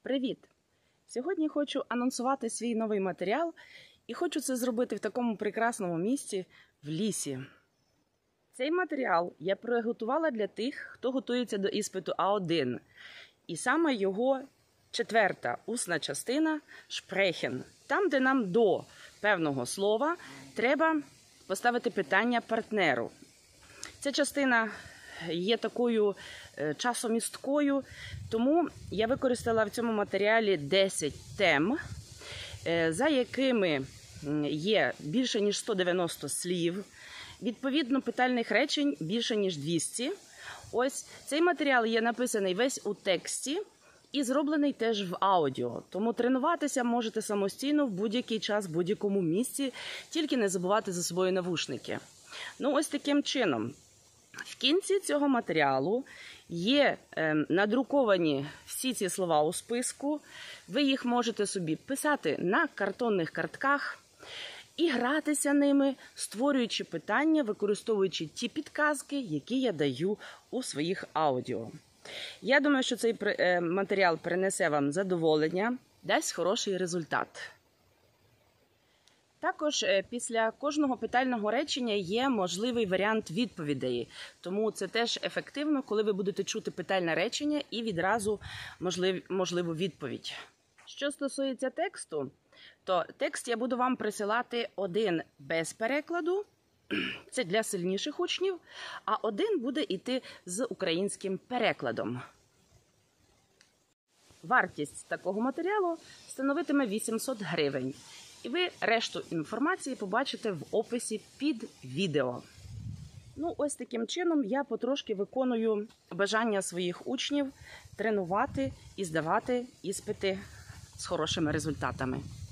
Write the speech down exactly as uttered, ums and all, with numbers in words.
Привіт! Сьогодні хочу анонсувати свій новий матеріал і хочу це зробити в такому прекрасному місці – в лісі. Цей матеріал я приготувала для тих, хто готується до іспиту А один. І саме його четверта усна частина – шпрехен. Там, де нам до певного слова треба поставити питання партнеру. Ця частина є такою часомісткою, тому я використала в цьому матеріалі десять тем, за якими є більше ніж сто дев'яносто слів, відповідно питальних речень більше ніж двісті. Ось цей матеріал є написаний весь у тексті і зроблений теж в аудіо, тому тренуватися можете самостійно в будь-який час, в будь-якому місці, тільки не забувати за собою навушники. Ну ось таким чином. В кінці цього матеріалу є е, надруковані всі ці слова у списку. Ви їх можете собі писати на картонних картках і гратися ними, створюючи питання, використовуючи ті підказки, які я даю у своїх аудіо. Я думаю, що цей е, матеріал принесе вам задоволення, дасть хороший результат. Також після кожного питального речення є можливий варіант відповідей, тому це теж ефективно, коли ви будете чути питальне речення і відразу можлив, можливу відповідь. Що стосується тексту, то текст я буду вам присилати один без перекладу, це для сильніших учнів, а один буде йти з українським перекладом. Вартість такого матеріалу становитиме вісімсот гривень. І ви решту інформації побачите в описі під відео. Ну, ось таким чином я потрошки виконую бажання своїх учнів тренувати і здавати іспити з хорошими результатами.